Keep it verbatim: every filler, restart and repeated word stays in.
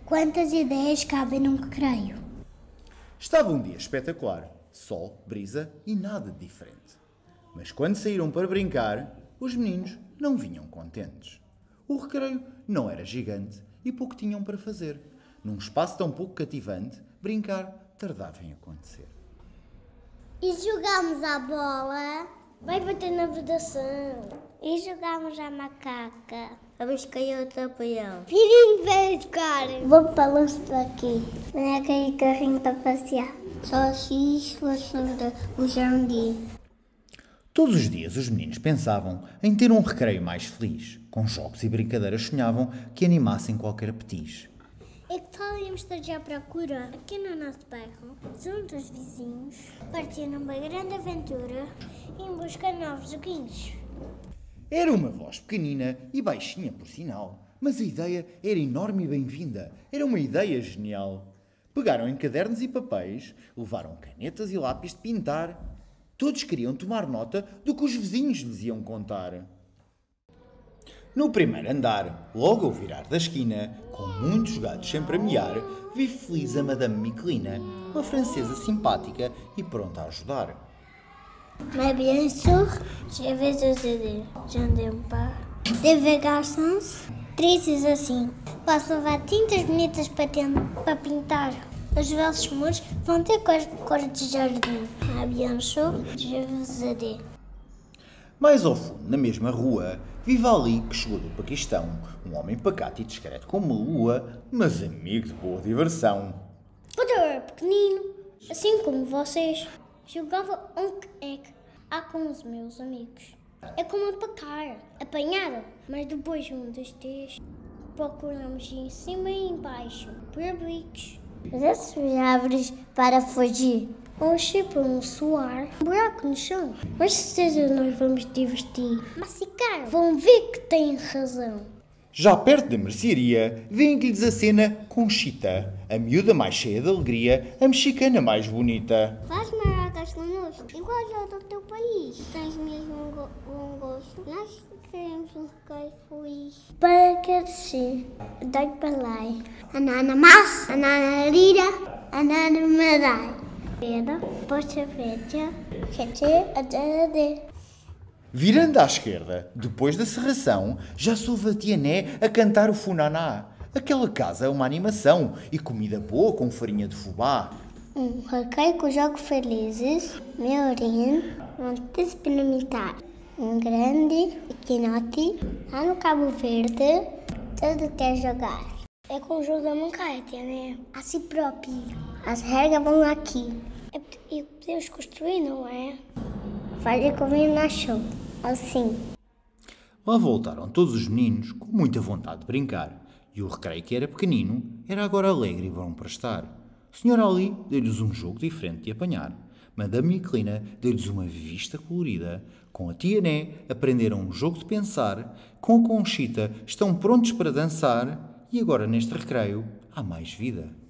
Quantas ideias cabem num recreio? Estava um dia espetacular, sol, brisa e nada de diferente. Mas quando saíram para brincar, os meninos não vinham contentes. O recreio não era gigante e pouco tinham para fazer. Num espaço tão pouco cativante, brincar tardava em acontecer. E jogámos à bola? Vai bater na vedação. E jogámos à macaca? Vamos cair outro apoião. Filhinho veio tocar. Vou para longe daqui. Boneca e carrinho para passear. Só xixi, vassoura, o jardim. Todos os dias os meninos pensavam em ter um recreio mais feliz. Com jogos e brincadeiras sonhavam que animassem qualquer petis. É que tal íamos estar já à procura, aqui no nosso bairro, junto aos vizinhos, partir numa grande aventura em busca de novos joguinhos. Era uma voz pequenina e baixinha, por sinal. Mas a ideia era enorme e bem-vinda. Era uma ideia genial. Pegaram em cadernos e papéis, levaram canetas e lápis de pintar. Todos queriam tomar nota do que os vizinhos lhes iam contar. No primeiro andar, logo ao virar da esquina, com muitos gatos sempre a miar, vive feliz a Madame Michelina, uma francesa simpática e pronta a ajudar. Mais bien sûr, je vais vous aider. Je n'aime pas. Des garçons? Tristes assim. Posso levar tintas bonitas para, para pintar. Os vossos muros vão ter cor, cor de jardim. Mais bien sûr, je vais vous aider. Mais ao fundo, na mesma rua, vive Ali, que chegou do Paquistão, um homem pacato e discreto como uma lua, mas amigo de boa diversão. Quando eu era pequenino, assim como vocês, jogava um queque lá com os meus amigos. É como apacar, apanhado, mas depois um dos três procuramos em cima e embaixo, por abrigos. As árvores para fugir. Oxi, por um suar, um buraco no chão. Mas certeza nós vamos divertir. Massicar, vão ver que têm razão. Já perto da mercearia, vem-lhes a cena Conchita, a miúda mais cheia de alegria, a mexicana mais bonita. Faz maracas connosco, igual já do teu país. Tens mesmo um, go um gosto. Nós queremos um recreio feliz. Para que descer, dai para lá. Anana mas, anana lira, anana medai. Pera, poxa fecha, quer até. Virando à esquerda, depois da serração, já soube a tia Né a cantar o funaná. Aquela casa é uma animação e comida boa com farinha de fubá. Um recreio com jogos felizes, melhorinho, vão te experimentar. Um grande equinote, lá no Cabo Verde, todo quer jogar. É com o jogo da mancada, né? A si próprio. As regras vão aqui. É, e podemos construir, não é? Fazer combinação, assim. Lá voltaram todos os meninos com muita vontade de brincar. E o recreio, que era pequenino, era agora alegre e bom para estar. O senhor Ali deu-lhes um jogo diferente de apanhar. Madame Michelina deu-lhes uma vista colorida. Com a tia Né aprenderam um jogo de pensar. Com a Conchita estão prontos para dançar. E agora neste recreio há mais vida.